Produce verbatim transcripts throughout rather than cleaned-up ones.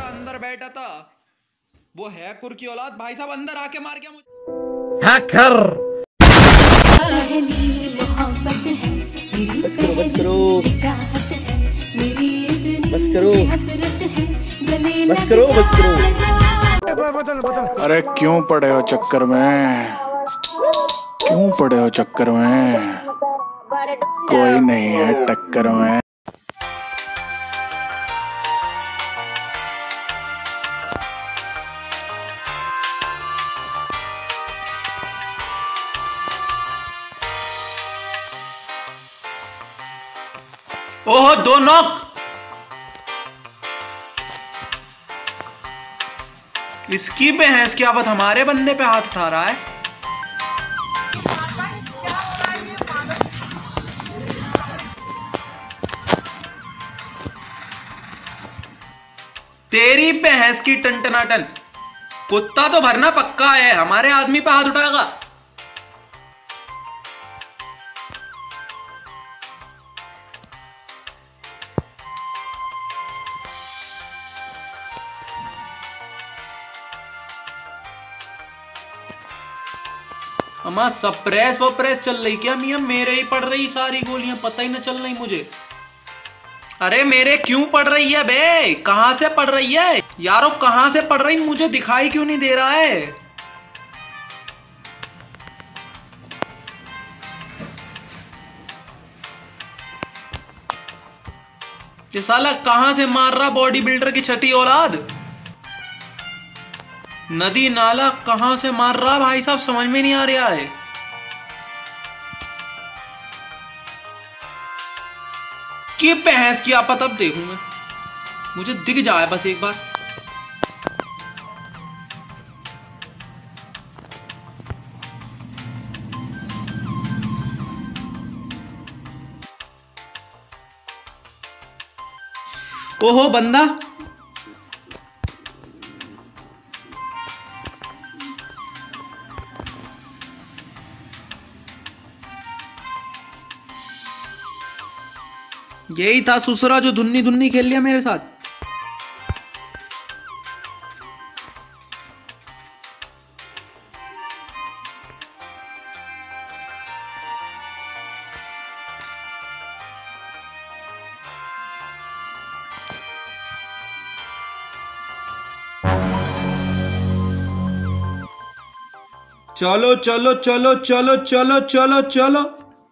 अंदर बैठा था, वो है कुर की औलाद, भाई साहब अंदर आके मार गया मुझे। हैकर बस करो बस करो बस करो बस करो बस करो। अरे क्यों पड़े हो चक्कर में, क्यों पड़े हो चक्कर में, कोई नहीं है टक्कर में। ओहो दो नॉक। इसकी भैंस की आफत हमारे बंदे पे हाथ उठा रहा है। तेरी भैंस की टनटनाटन, कुत्ता तो भरना पक्का है, हमारे आदमी पे हाथ उठाएगा। अम्मा सप्रेस वप्रेस चल रही क्या मियां? मेरे ही पड़ रही सारी गोलियां, पता ही ना चल रही मुझे। अरे मेरे क्यों पड़ रही है बे? कहां से पड़ रही है यारो, कहां से पड़ रही? मुझे दिखाई क्यों नहीं दे रहा है? ये साला कहां से मार रहा बॉडी बिल्डर की छठी औलाद? नदी नाला कहां से मार रहा भाई साहब, समझ में नहीं आ रहा है। कि भैंस की आपत अब देखूं मैं, मुझे दिख जाए बस एक बार। ओहो बंदा, यही था सुसरा जो धुन्नी धुन्नी खेल लिया मेरे साथ। चलो चलो चलो चलो चलो चलो चलो।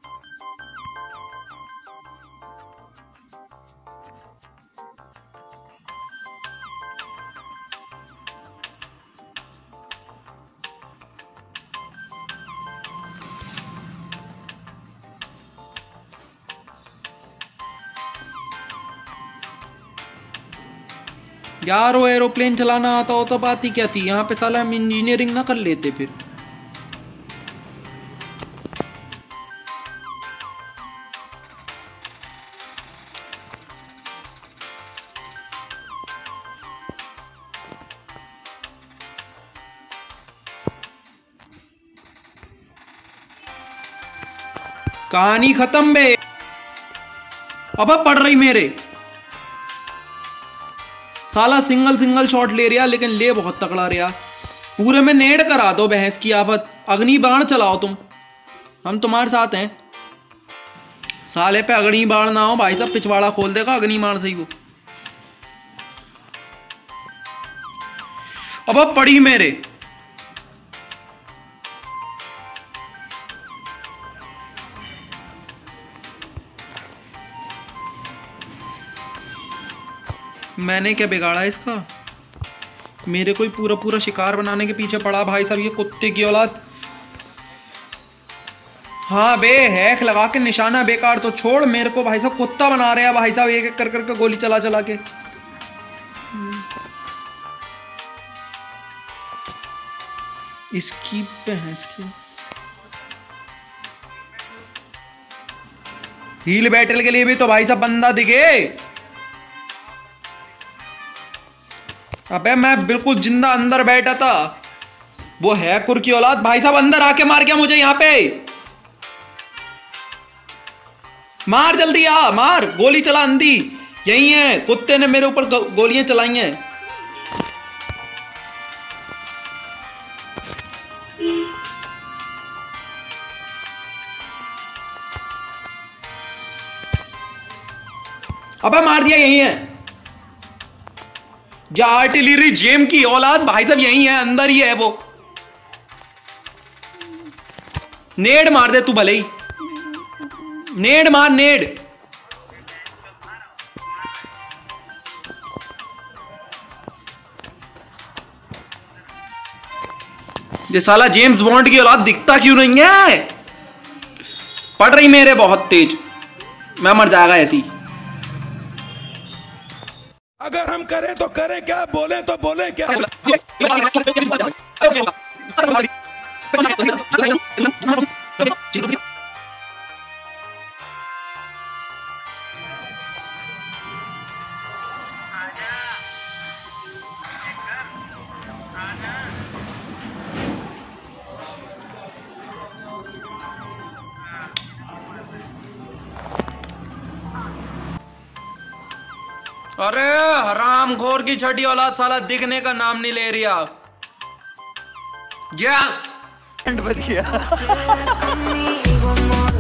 यार वो एरोप्लेन चलाना आता हो तो बात ही क्या थी, यहाँ पे साला हम इंजीनियरिंग ना कर लेते फिर। कहानी खत्म बे। अब पड़ रही मेरे, साला सिंगल सिंगल शॉट ले रहा, लेकिन ले बहुत तगड़ा रहा। पूरे में नेड करा दो भैंस की आफत, अग्नि बाण चलाओ तुम, हम तुम्हारे साथ हैं। साले पे अग्नि बाण ना हो भाई साहब, पिछवाड़ा खोल देगा अग्नि बाण से ही वो। अब अब पड़ी मेरे, मैंने क्या बिगाड़ा इसका? मेरे को ही पूरा पूरा शिकार बनाने के पीछे पड़ा भाई साहब, ये कुत्ते की औलाद। हाँ बे, हैक लगा के निशाना बेकार तो छोड़, मेरे को भाई साहब कुत्ता बना रहे हैं भाई साहब, एक एक कर करके गोली चला चला के। इसकी भैंस की हील बैटल के लिए भी तो भाई साहब बंदा दिखे। अबे मैं बिल्कुल जिंदा अंदर बैठा था, वो है कुर की औलाद, भाई साहब अंदर आके मार गया मुझे यहाँ पे। मार जल्दी आ, मार, गोली चला अंधी। यही है, कुत्ते ने मेरे ऊपर गोलियां चलाई हैं। अबे मार दिया, यही है जा आर्टिलरी जेम की औलाद भाई साहब, यही है, अंदर ही है वो। नेड मार दे तू भले ही, नेड मार, नेड। ये साला जेम्स बॉन्ड की औलाद दिखता क्यों नहीं है? पड़ रही मेरे बहुत तेज, मैं मर जाएगा ऐसी। अगर हम करें तो करें क्या, बोले तो बोले क्या। अरे हराम खोर की छठी औलाद साला दिखने का नाम नहीं ले रही। यस